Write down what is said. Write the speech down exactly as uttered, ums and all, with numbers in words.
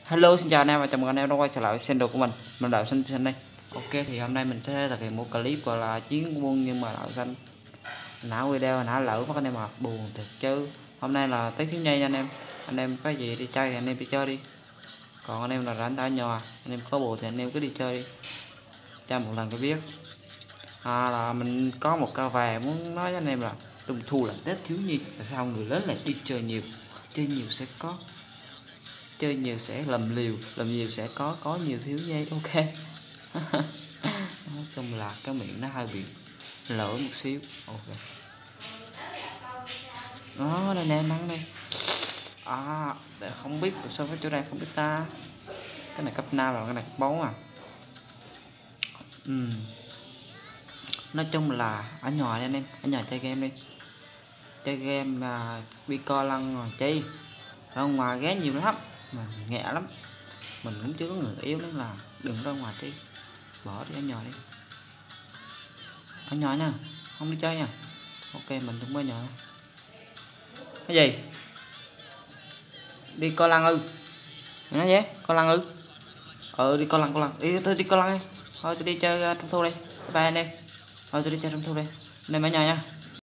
Hello, xin chào anh em và chào mừng anh em đã quay trở lại channel của mình. Mình là Đạo Xanh Xanh đây. Ok, thì hôm nay mình sẽ thực hiện một clip gọi là chiến quân, nhưng mà Đạo Xanh nã video nã lỡ mất anh em, mà buồn thật chứ. Hôm nay là Tết thiếu nhi nha anh em. Anh em có gì đi chơi thì anh em đi chơi đi. Còn anh em là rảnh ở nhà, anh em có buồn thì anh em cứ đi chơi đi. Cho một lần cho biết. À, là mình có một câu về muốn nói với anh em là Trung thu là Tết thiếu nhi. Tại sao người lớn lại đi chơi nhiều? Chơi nhiều sẽ có, chơi nhiều sẽ làm liều, làm nhiều sẽ có có nhiều thiếu nhi. Ok. Nói chung là cái miệng nó hơi bị lỡ một xíu. Ok, đó đây nè, nắng đây. À, để không biết sao cái chỗ đây không biết ta. Cái này cấp năm rồi, cái này cấp bốn à. Uhm. Nói chung là ở nhà đi anh em, ở nhà chơi game đi. Chơi game mà bị co lăng rồi chi. Ra ngoài ghé nhiều lắm mà nghẹ lắm. Mình cũng chưa có người yêu nên là đừng ra ngoài đi, bỏ đi ở nhà đi, ở nhà nha, không đi chơi nha. Ok, mình cũng ở nhà. Cái gì đi coi lăng ư? Mày nói vậy coi lăng ư? Ừ, đi coi lăng, coi lăng đi, tôi đi coi lăng đi. Thôi tôi đi chơi uh, trung thu đi, bye anh em. Thôi tôi đi chơi trung thu đi, anh em ở nhà nha.